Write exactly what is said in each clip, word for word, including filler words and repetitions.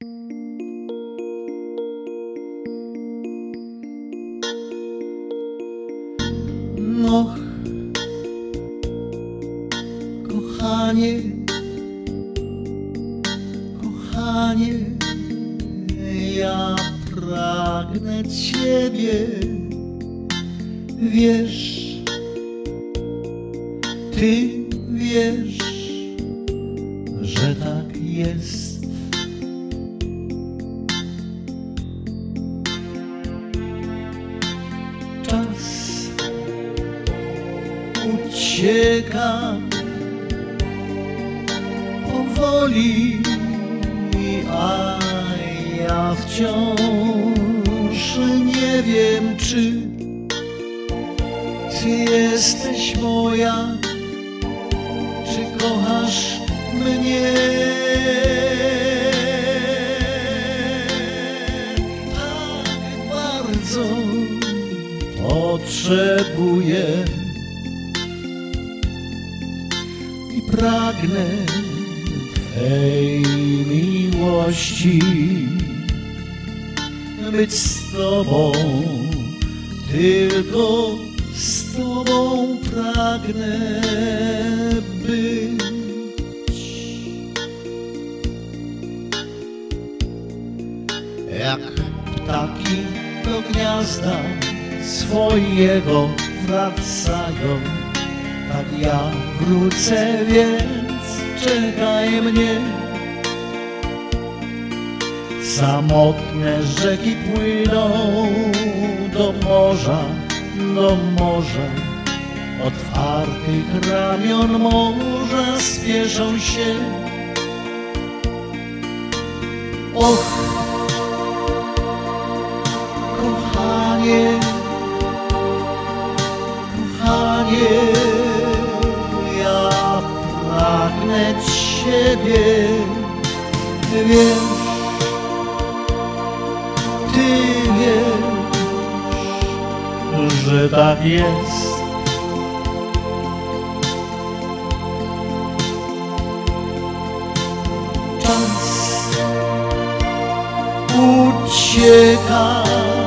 Och, kochanie, kochanie, ja pragnę Ciebie, wiesz, Ty wiesz, że tak jest. Czas ucieka powoli, a ja wciąż nie wiem, czy Ty jesteś moja, czy kochasz mnie. Tak bardzo potrzebuję i pragnę Twej miłości, być z Tobą, tylko z Tobą pragnę być. Jak ptaki do gniazda swojego wracają, tak ja wrócę, więc czekaj mnie. Samotne rzeki płyną do morza, do morza, otwartych ramion morza spieszą się. Och, kochanie, kochanie, ja pragnę Ciebie, wiesz, Ty wiesz, że tak jest. Czas ucieka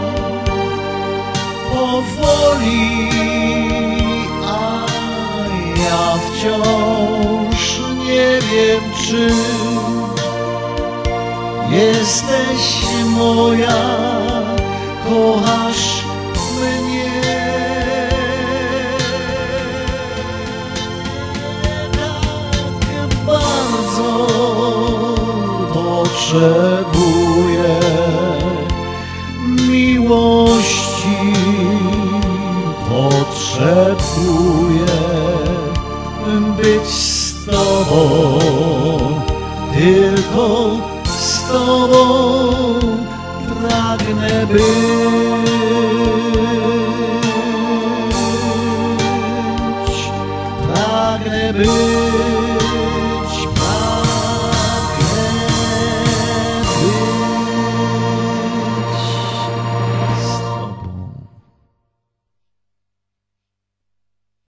powoli, a ja wciąż nie wiem, czy jesteś moja, kochasz mnie. Tak bardzo potrzebuję miłości, potrzebuję być z Tobą, tylko z Tobą pragnę być, pragnę być.